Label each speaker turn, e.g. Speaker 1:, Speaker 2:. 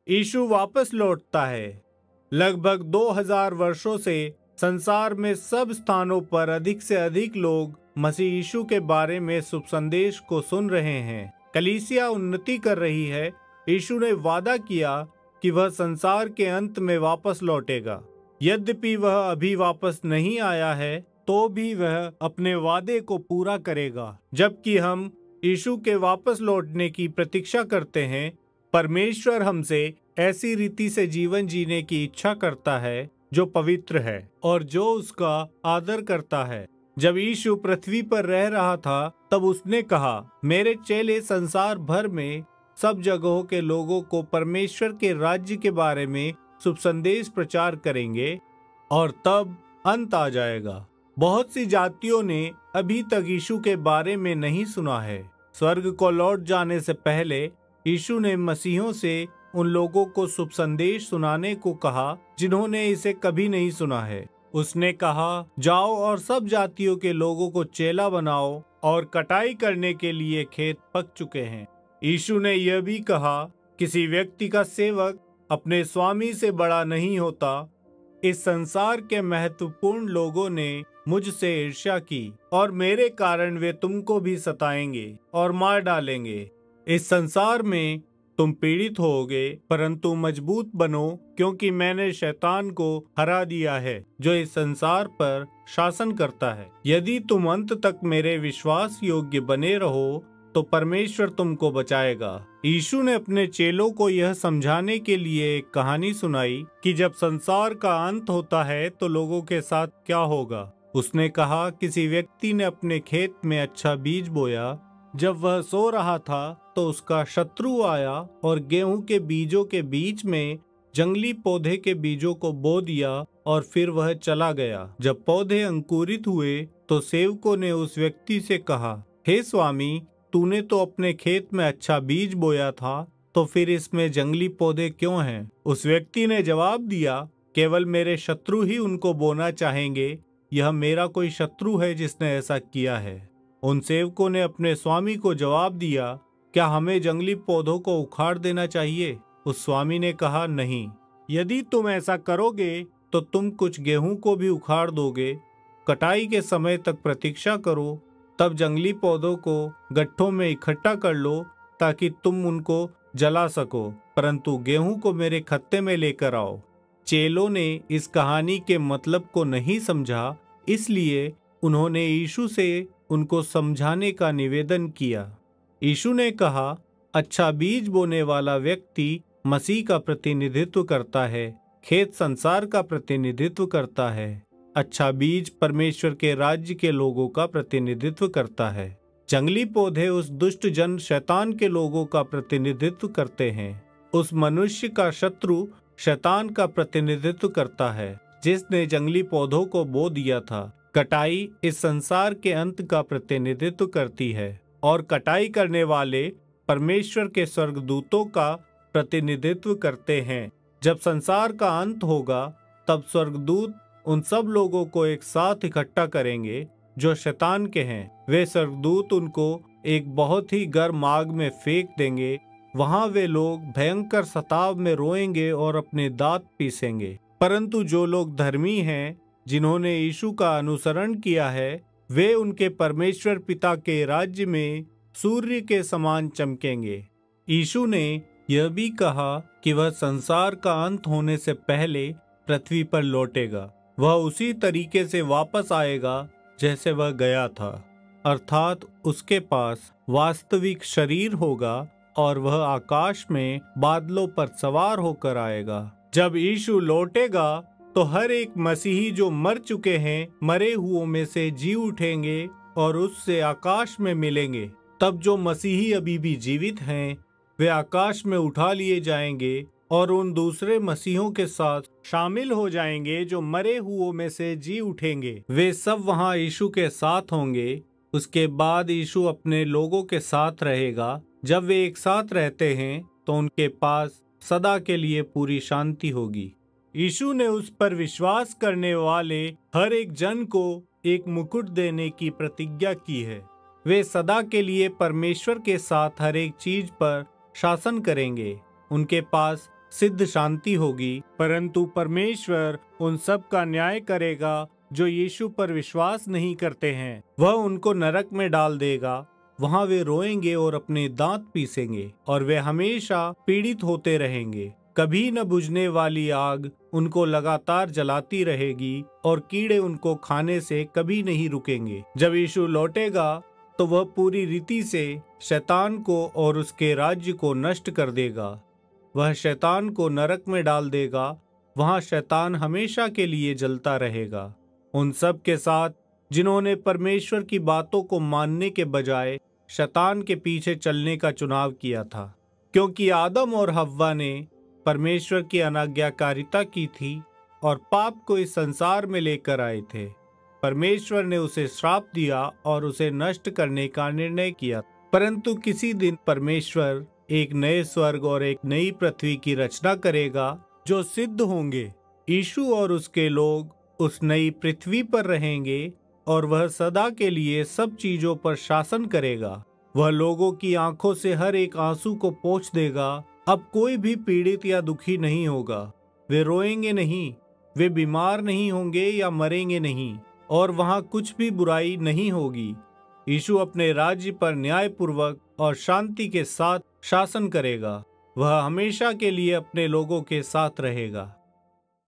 Speaker 1: यीशु वापस लौटता है। लगभग 2000 वर्षों से संसार में सब स्थानों पर अधिक से अधिक लोग मसीह यीशु के बारे में शुभ संदेश को सुन रहे हैं। कलीसिया उन्नति कर रही है। यीशु ने वादा किया कि वह संसार के अंत में वापस लौटेगा। यद्यपि वह अभी वापस नहीं आया है, तो भी वह अपने वादे को पूरा करेगा। जबकि हम यीशु के वापस लौटने की प्रतीक्षा करते हैं, परमेश्वर हमसे ऐसी रीति से जीवन जीने की इच्छा करता है जो पवित्र है और जो उसका आदर करता है। जब यीशु पृथ्वी पर रह रहा था, तब उसने कहा, मेरे चेले संसार भर में सब जगहों के लोगों को परमेश्वर के राज्य के बारे में शुभ संदेश प्रचार करेंगे और तब अंत आ जाएगा। बहुत सी जातियों ने अभी तक यीशु के बारे में नहीं सुना है। स्वर्ग को लौट जाने से पहले यीशु ने मसीहों से उन लोगों को शुभ संदेश सुनाने को कहा जिन्होंने इसे कभी नहीं सुना है। उसने कहा, जाओ और सब जातियों के लोगों को चेला बनाओ और कटाई करने के लिए खेत पक चुके हैं। यीशु ने यह भी कहा, किसी व्यक्ति का सेवक अपने स्वामी से बड़ा नहीं होता। इस संसार के महत्वपूर्ण लोगों ने मुझसे ईर्ष्या की और मेरे कारण वे तुमको भी सताएंगे और मार डालेंगे। इस संसार में तुम पीड़ित होगे, परंतु मजबूत बनो, क्योंकि मैंने शैतान को हरा दिया है जो इस संसार पर शासन करता है। यदि तुम अंत तक मेरे विश्वास योग्य बने रहो तो परमेश्वर तुमको बचाएगा। यीशु ने अपने चेलों को यह समझाने के लिए एक कहानी सुनाई कि जब संसार का अंत होता है तो लोगों के साथ क्या होगा। उसने कहा, किसी व्यक्ति ने अपने खेत में अच्छा बीज बोया। जब वह सो रहा था तो उसका शत्रु आया और गेहूं के बीजों के बीच में जंगली पौधे के बीजों को बो दिया और फिर वह चला गया। जब पौधे अंकुरित हुए तो सेवकों ने उस व्यक्ति से कहा, हे स्वामी, तूने तो अपने खेत में अच्छा बीज बोया था, तो फिर इसमें जंगली पौधे क्यों हैं? उस व्यक्ति ने जवाब दिया, केवल मेरे शत्रु ही उनको बोना चाहेंगे। यह मेरा कोई शत्रु है जिसने ऐसा किया है। उन सेवकों ने अपने स्वामी को जवाब दिया, क्या हमें जंगली पौधों को उखाड़ देना चाहिए? उस स्वामी ने कहा, नहीं। यदि तुम ऐसा करोगे तो तुम कुछ गेहूं को भी उखाड़ दोगे। कटाई के समय तक प्रतीक्षा करो, तब जंगली पौधों को गट्ठों में इकट्ठा कर लो ताकि तुम उनको जला सको, परंतु गेहूं को मेरे खत्ते में लेकर आओ। चेलों ने इस कहानी के मतलब को नहीं समझा, इसलिए उन्होंने यीशु से उनको समझाने का निवेदन किया। यीशु ने कहा, अच्छा बीज बोने वाला व्यक्ति मसीह का प्रतिनिधित्व करता है। खेत संसार का प्रतिनिधित्व करता है। अच्छा बीज परमेश्वर के राज्य के लोगों का प्रतिनिधित्व करता है। जंगली पौधे उस दुष्ट जन शैतान के लोगों का प्रतिनिधित्व करते हैं। उस मनुष्य का शत्रु शैतान का प्रतिनिधित्व करता है जिसने जंगली पौधों को बो दिया था। कटाई इस संसार के अंत का प्रतिनिधित्व करती है और कटाई करने वाले परमेश्वर के स्वर्गदूतों का प्रतिनिधित्व करते हैं। जब संसार का अंत होगा, तब स्वर्गदूत उन सब लोगों को एक साथ इकट्ठा करेंगे जो शैतान के हैं। वे स्वर्गदूत उनको एक बहुत ही गर्म आग में फेंक देंगे। वहां वे लोग भयंकर सताव में रोएंगे और अपने दांत पीसेंगे। परंतु जो लोग धर्मी हैं, जिन्होंने यीशु का अनुसरण किया है, वे उनके परमेश्वर पिता के राज्य में सूर्य के समान चमकेंगे। यीशु ने यह भी कहा कि वह संसार का अंत होने से पहले पृथ्वी पर लौटेगा। वह उसी तरीके से वापस आएगा जैसे वह गया था, अर्थात उसके पास वास्तविक शरीर होगा और वह आकाश में बादलों पर सवार होकर आएगा। जब यीशु लौटेगा तो हर एक मसीही जो मर चुके हैं, मरे हुओं में से जी उठेंगे और उससे आकाश में मिलेंगे। तब जो मसीही अभी भी जीवित हैं, वे आकाश में उठा लिए जाएंगे और उन दूसरे मसीहों के साथ शामिल हो जाएंगे जो मरे हुओं में से जी उठेंगे। वे सब वहां यीशु के साथ होंगे। उसके बाद यीशु अपने लोगों के साथ रहेगा। जब वे एक साथ रहते हैं तो उनके पास सदा के लिए पूरी शांति होगी। यीशु ने उस पर विश्वास करने वाले हर एक जन को एक मुकुट देने की प्रतिज्ञा की है। वे सदा के लिए परमेश्वर के साथ हर एक चीज पर शासन करेंगे। उनके पास सिद्ध शांति होगी, परंतु परमेश्वर उन सब का न्याय करेगा जो यीशु पर विश्वास नहीं करते हैं। वह उनको नरक में डाल देगा। वहां वे रोएंगे और अपने दांत पीसेंगे और वे हमेशा पीड़ित होते रहेंगे। कभी न बुझने वाली आग उनको लगातार जलाती रहेगी और कीड़े उनको खाने से कभी नहीं रुकेंगे। जब यीशु लौटेगा तो वह पूरी रीति से शैतान को और उसके राज्य को नष्ट कर देगा। वह शैतान को नरक में डाल देगा। वहां शैतान हमेशा के लिए जलता रहेगा। उन सब के साथ जिन्होंने परमेश्वर की बातों को मानने के बजाय शैतान के पीछे चलने का चुनाव किया था, क्योंकि आदम और हव्वा ने परमेश्वर की अनाज्ञाकारिता की थी और पाप को इस संसार में लेकर आए थे। परमेश्वर ने उसे श्राप दिया और उसे नष्ट करने का निर्णय किया। परंतु किसी दिन परमेश्वर एक नए स्वर्ग और एक नई पृथ्वी की रचना करेगा जो सिद्ध होंगे। यीशु और उसके लोग उस नई पृथ्वी पर रहेंगे और वह सदा के लिए सब चीजों पर शासन करेगा। वह लोगों की आंखों से हर एक आंसू को पोंछ देगा। अब कोई भी पीड़ित या दुखी नहीं होगा। वे रोएंगे नहीं, वे बीमार नहीं होंगे या मरेंगे नहीं, और वहां कुछ भी बुराई नहीं होगी। यीशु अपने राज्य पर न्यायपूर्वक और शांति के साथ शासन करेगा। वह हमेशा के लिए अपने लोगों के साथ रहेगा।